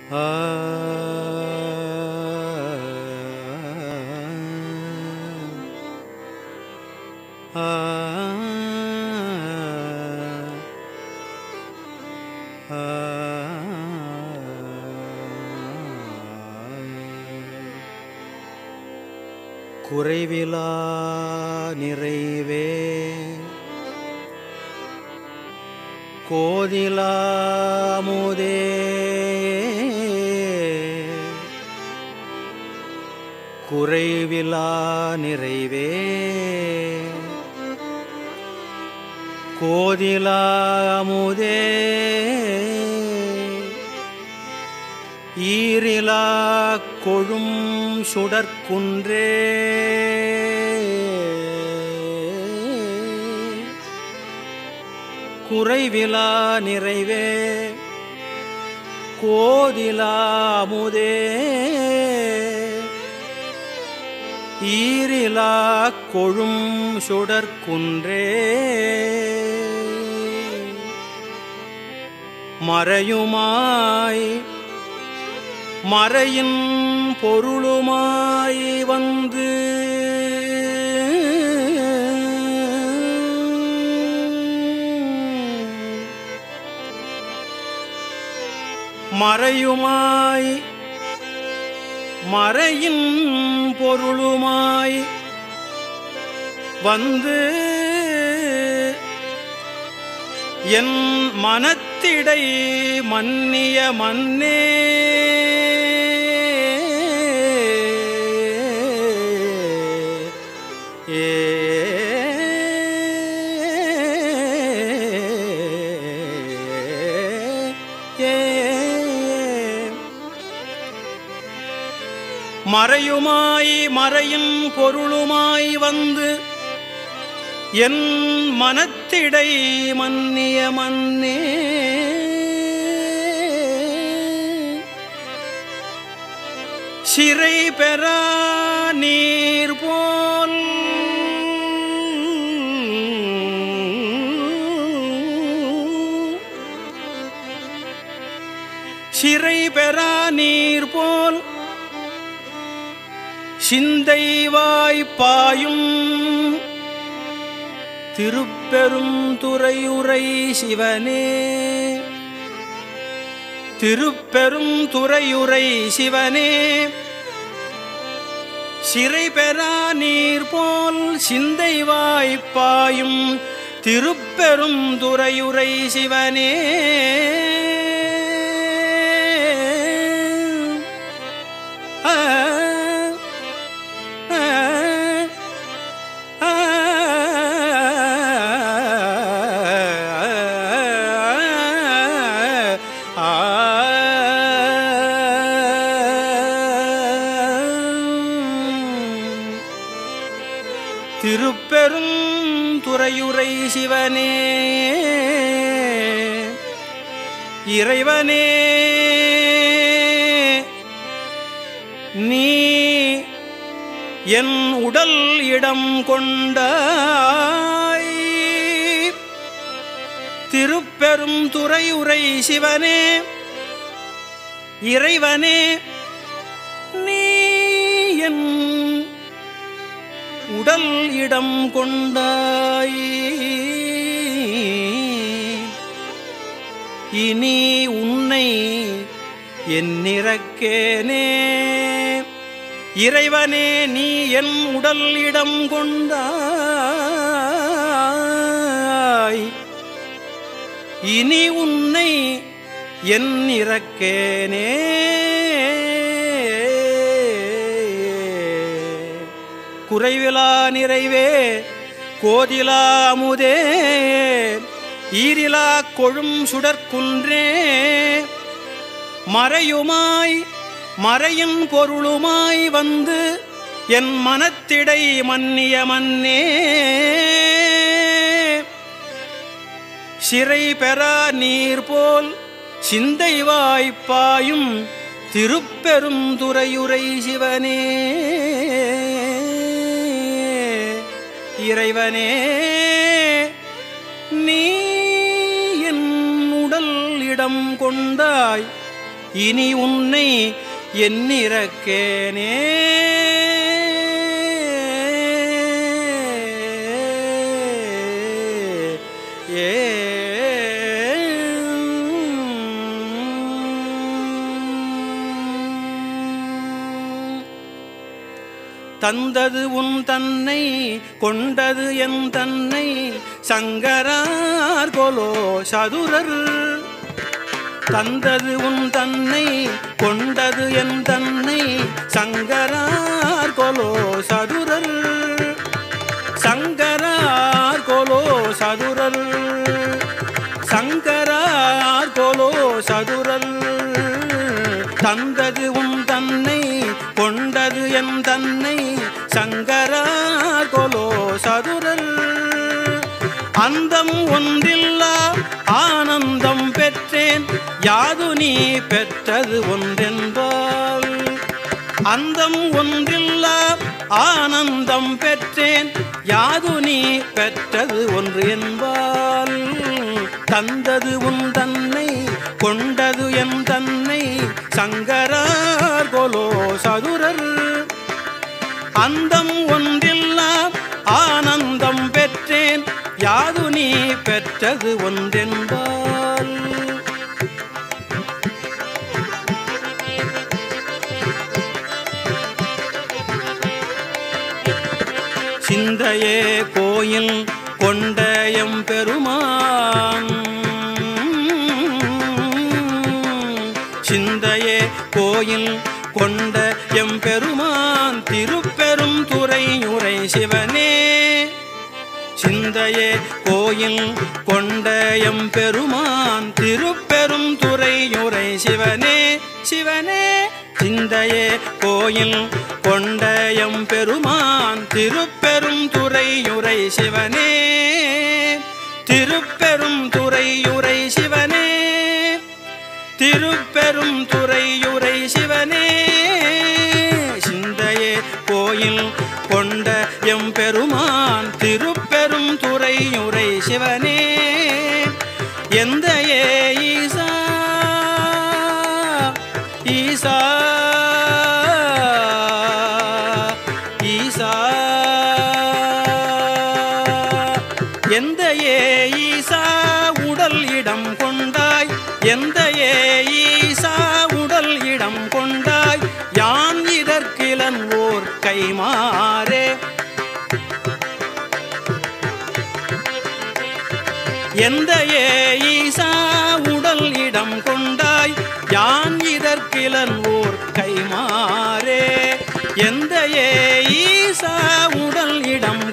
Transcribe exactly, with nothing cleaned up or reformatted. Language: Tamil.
ஆ ஆ குறைவிலா நிறைவே கோதிலாமுதே குறைவிலா நிறைவே கோதிலாமுதே ஈரிலா கொழும் சுடற்குன்றே குறைவிலா நிறைவே கோதிலாமுதே ஈரிலா கொழும் சுடற்குன்றே மறையுமாய் மறையின் பொருளுமாய் வந்து மறையுமாய் மறையின் பொருளுமாய் வந்து என் மனத்திடை மன்னிய மன்னே ஏ மறையுமாய் மறையின் பொருளுமாய் வந்து என் மனத்திடை மன்னிய மன்னே சிறை பெறா நீர் போல் சிறை பெறா நீர் போல் சிந்தைவாய் பாயும் திருப்பெரும் துறையுரை சிவனே திருப்பெரும் துறையுரை சிவனே சிறை பெறா நீர் போல் சிந்தைவாய் பாயும் திருப்பெரும் துறையுரை சிவனே திருப்பெரும் துறையுரை சிவனே இறைவனே நீ என் உடல் இடம் கொண்டாய் திருப்பெரும் துறையுரை சிவனே இறைவனே நீ என் உடல் இடம் கொண்டாய் இனி உன்னை என்னிரக்கேனே இறைவனே நீ என் உடல் இடம் கொண்டாய் இனி உன்னை என்னிரக்கேனே குறைவிலா நிறைவே கோதிலாமுதே ஈரிலா கொழும் சுடற்குன்றே மறையுமாய் மறையின் பொருளுமாய் வந்து என் மனத்திடை மன்னிய மன்னே சிறை பெறா நீர் போல் சிந்தைவாய் பாயும் திருப்பெரும் துறையுரை சிவனே இறைவனே நீ என் உடல் இடம் கொண்டாய் இனி உன்னை எண்ணிறக்கேனே. ஏ தந்தது உன் தன்னை கொண்டது என் தன்னை சங்கரார் கொலோ சதுரர். தந்தது உன் தன்னை கொண்டது என் தன்னை சங்கரார் கொலோ சதுரர். சங்கரார் கொலோ சதுரர். சங்கரார் கொலோ சதுரர். தந்தது உன் தன்னை கொண்டது என் தன்னை சங்கரார் கொலோ சதுரர். அந்தம் ஒன்றில்லா ஆனந்தம் பெற்றேன் யாது நீ பெற்றது ஒன்றென்பால். அந்தம் ஒன்றில்லா ஆனந்தம் பெற்றேன் யாது நீ பெற்றது ஒன்று என்பால். தந்தது உன் தன்னை கொண்டது என் தன்னை சங்கரார் கொலோ சதுரர். அந்தம் ஒன்றில்லா ஆனந்தம் பெற்றேன் யாது நீ பெற்றது ஒன்றென்பால். சிந்தையே கோயில் கொண்ட எம் பெருமான். சிந்தையே கோயில் கொண்ட எம் பெருமான் திருப்பெரும் துறையுரை சிவனே. சிந்தையே கோயில் கொண்ட எம் பெருமான் திருப்பெரும் துறையுரை சிவனே. சிவனே சிந்தையே கோயில் கொண்ட எம் பெருமான் திருப்பெரும் துறையுரை சிவனே. திருப்பெரும் துறையுரை சிவனே. திருப்பெரும் துறையுரை சிவனே. சிந்தையே கோயில் கொண்ட எம் பெருமான் திருப்பெரும் துறையுரை சிவனே. எந்தையே ஈசா ஈசா ஈசா எந்தையே ஈசா உடல் இடம் கொண்டாய். எந்தையே ஈசா உடல் இடம் கொண்டாய் யான் இதற்கிலன் ஓர் கைமாறே. எந்தையே ஈசா உடல் இடம் கொண்டாய் யான் இதற்கிலன் ஓர் கைமாறே. எந்தையே ஈசா உடல் இடம்